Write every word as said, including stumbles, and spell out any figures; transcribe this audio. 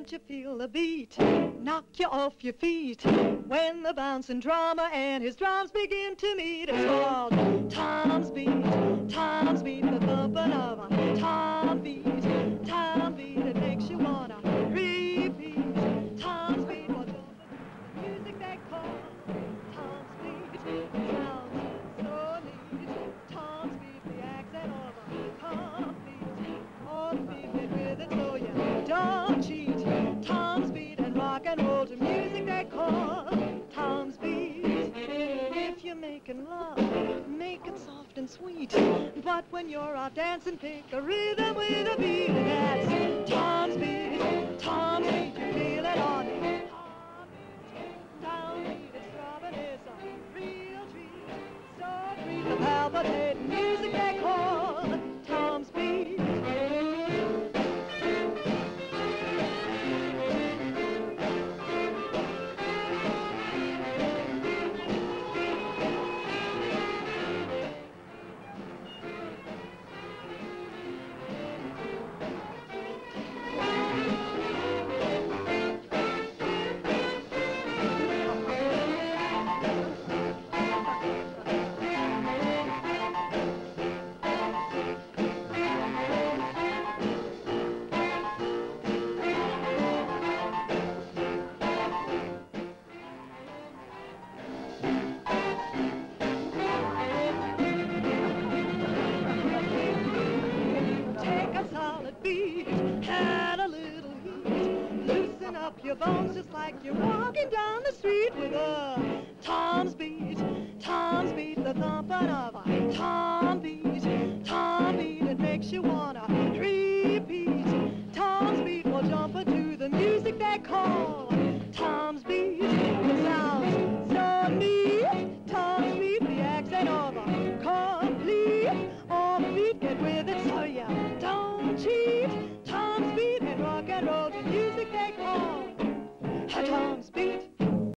Can't you feel the beat? Knock you off your feet. When the bouncing drummer and his drums begin to meet, it's called Tom's beat. Tom's beat, the thumping of a Tom beat. Tom beat, it makes you wanna repeat. Tom's beat was the music they call Tom's beat. Sounds so neat. Tom's beat, the accent of a complete. All the beat it with it so you don't cheat. Tom's beat and rock and roll to music they call Tom's beat. If you're making love, make it soft and sweet. But when you're out dancing, pick a rhythm with a beat. And that's Tom's beat. Tom's beat, you feel it on me. Tom's beat, it's throbbing, it's a real treat. So treat the palpitating music they call Tom's beat. Your bones just like you're walking down the street with a Tom's beat, Tom's beat, the thumping of a Tom beat, Tom beat, it makes you wanna repeat. Tom's beat will jump into the music they call